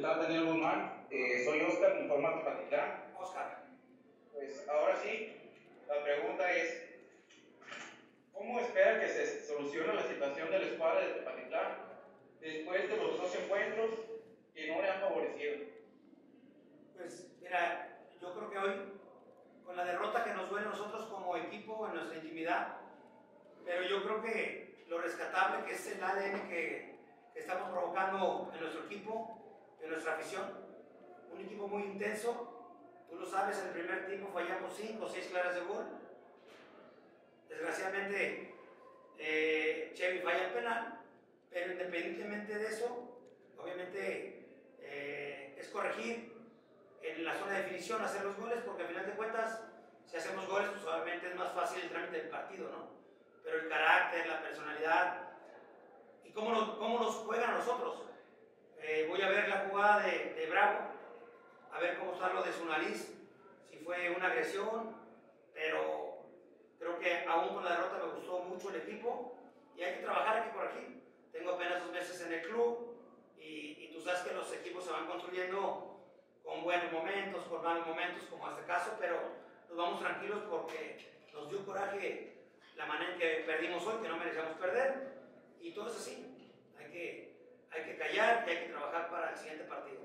tal, Daniel Guzmán? Soy Oscar, Informa Tepatitlán. Oscar. Pues ahora sí, la pregunta es, ¿cómo espera que se solucione la situación de la escuadra de Tepatitlán después de los 2 encuentros que no le han favorecido? Pues mira, yo creo que hoy, con la derrota que nos duele a nosotros como equipo en nuestra intimidad, pero yo creo que lo rescatable que es el ADN que estamos provocando en nuestro equipo, en nuestra afición, un equipo muy intenso. Tú lo sabes, en el primer tiempo fallamos 5 o 6 claras de gol. Desgraciadamente, Chevy falla el penal, pero independientemente de eso, obviamente es corregir en la zona de definición, hacer los goles, porque al final de cuentas, si hacemos goles, pues obviamente es más fácil el trámite del partido, ¿no? Pero el carácter, la personalidad y cómo nos juegan a nosotros. Voy a ver la jugada de Bravo, a ver cómo está lo de su nariz, si fue una agresión, pero creo que aún con la derrota me gustó mucho el equipo y hay que trabajar, hay que corregir. Tengo apenas 2 meses en el club y tú sabes que los equipos se van construyendo con buenos momentos, con malos momentos, como este caso, pero nos vamos tranquilos porque nos dio coraje la manera en que perdimos hoy, que no merecíamos perder, y todo es así. Hay que callar y hay que trabajar para el siguiente partido.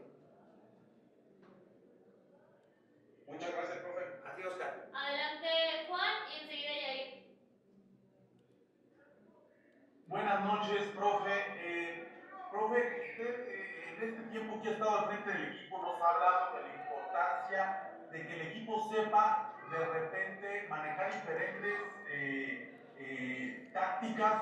Muchas gracias, profe. A ti, Oscar. Adelante, Juan, y enseguida Yair. Buenas noches, profe. Profe, usted en este tiempo que ha estado al frente del equipo nos ha hablado de la importancia de que el equipo sepa de repente manejar diferentes tácticas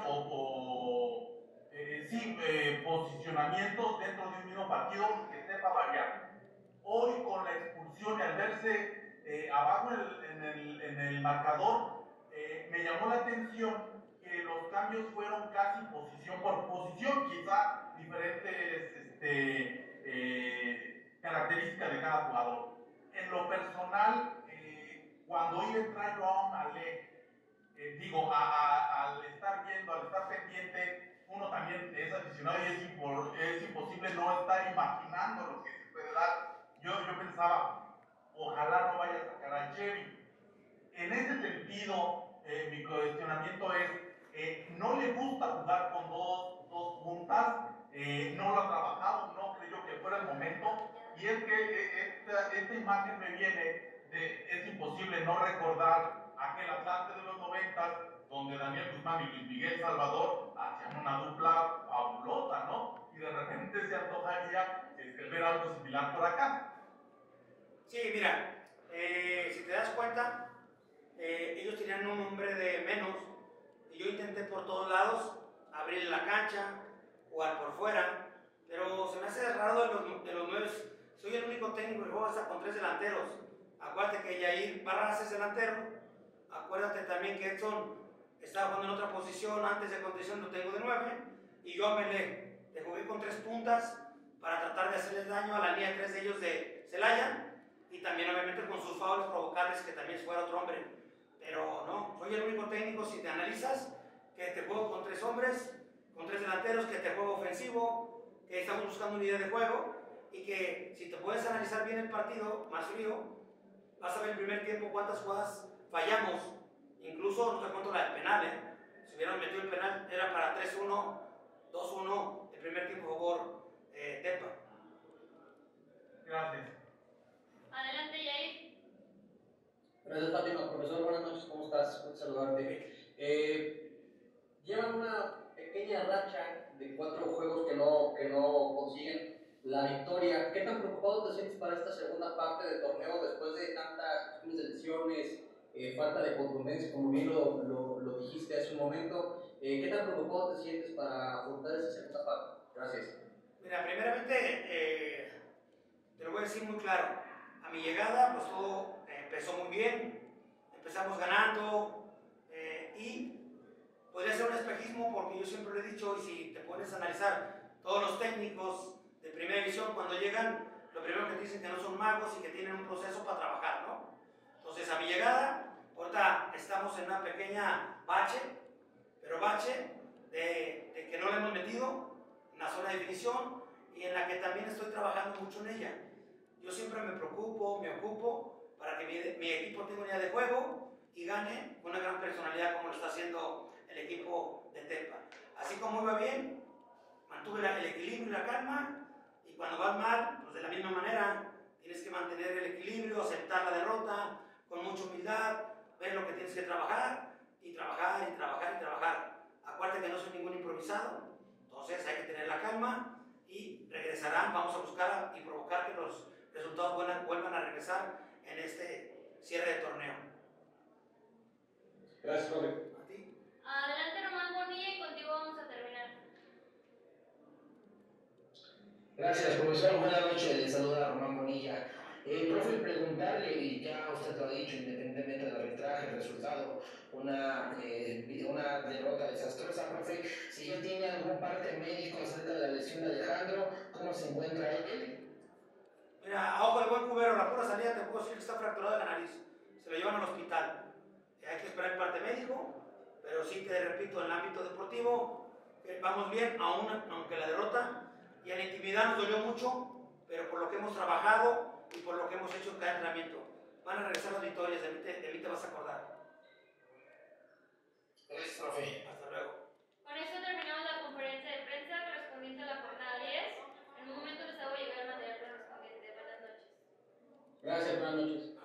posicionamientos dentro de un mismo partido que sepa variar. Hoy con la expulsión y al verse abajo en el marcador, me llamó la atención que los cambios fueron casi posición por posición, quizá diferentes características de cada jugador. En lo personal, cuando iba a entrar Joao Malé, al estar viendo, al estar pendiente, uno también es aficionado y es imposible no estar imaginando lo que se puede dar. Yo pensaba, ojalá no vaya a sacar a Chevy. En ese sentido, mi cuestionamiento es, no le gusta jugar con dos puntas, no lo ha trabajado, no creyó que fuera el momento, y es que esta imagen me viene es imposible no recordar aquel Atlante de los 90, donde Daniel Guzmán y Luis Miguel Salvador hacían una dupla fabulosa, ¿no? Y de repente se antojaría ver algo similar por acá. Sí, mira, si te das cuenta, ellos tenían un hombre de menos y yo intenté por todos lados abrir la cancha, jugar por fuera, pero se me hace raro de los 9. Soy el único técnico que juega hasta con 3 delanteros. Acuérdate que Yair Barras es delantero. Acuérdate también que Edson estaba jugando en otra posición, antes de contención lo tengo de 9. Y yo a Melé, te jugué con 3 puntas para tratar de hacerles daño a la línea 3 de ellos de Celaya. Y también obviamente con sus faules provocarles que también fuera otro hombre. Pero no, soy el único técnico, si te analizas, que te juego con 3 hombres, con 3 delanteros, que te juego ofensivo, que estamos buscando una idea de juego y que si te puedes analizar bien el partido más frío, vas a ver el primer tiempo cuántas jugadas fallamos. Incluso no te cuento la del penal, si hubieran metido el penal era para 3-1, 2-1, el primer tiempo jugó Tepa. Gracias. Adelante, Yair. Gracias, Fátima. Profesor, buenas noches, ¿cómo estás? Gusto saludarte. Llevan una pequeña racha de 4 juegos que no consiguen la victoria. ¿Qué tan preocupado te sientes para esta segunda parte del torneo después de tantas cuestiones de lesiones, falta de contundencia, como bien lo dijiste hace un momento? ¿Qué tan preocupado te sientes para afrontar esa segunda parte? Gracias. Mira, primeramente, te lo voy a decir muy claro. A mi llegada, pues todo empezó muy bien, empezamos ganando y podría ser un espejismo porque yo siempre lo he dicho, y si te pones a analizar todos los técnicos de primera división, cuando llegan, lo primero que te dicen que no son magos y que tienen un proceso para trabajar, ¿no? Entonces, a mi llegada, ahorita estamos en una pequeña bache, pero bache de que no le hemos metido en la zona de definición y en la que también estoy trabajando mucho en ella. Yo siempre me ocupo para que mi equipo tenga una idea de juego y gane con una gran personalidad como lo está haciendo el equipo de Tepa. Así como iba bien, mantuve el equilibrio y la calma, y cuando vas mal, pues de la misma manera, tienes que mantener el equilibrio, aceptar la derrota con mucha humildad, ver lo que tienes que trabajar, y trabajar, y trabajar, y trabajar. Acuérdate que no soy ningún improvisado, entonces hay que tener la calma, y regresarán, vamos a buscar y provocar que los resultados vuelvan a regresar en este cierre de torneo. Gracias, profe. ¿A ti? Adelante, Román Bonilla, y contigo vamos a terminar. Gracias, profesor. Buenas noches. Le saluda Román Bonilla. Profe, preguntarle, y ya usted lo ha dicho, independientemente del arbitraje, el resultado, una derrota desastrosa, profe, si ya tiene algún parte médico acerca de la lesión de Alejandro, ¿cómo se encuentra él? Mira, a ojo de buen cubero, la pura salida te puedo decir que está fracturada la nariz. Se lo llevan al hospital. Hay que esperar el parte médico, pero sí te repito, en el ámbito deportivo, vamos bien, aunque la derrota y en la intimidad nos dolió mucho, pero por lo que hemos trabajado y por lo que hemos hecho en cada entrenamiento, van a regresar las victorias, de mí te vas a acordar. Gracias, profe. Hasta luego. Con esto terminamos la conferencia de prensa correspondiente a la jornada 10. En un momento les hago llegar el material correspondiente. Buenas noches. Gracias, buenas noches.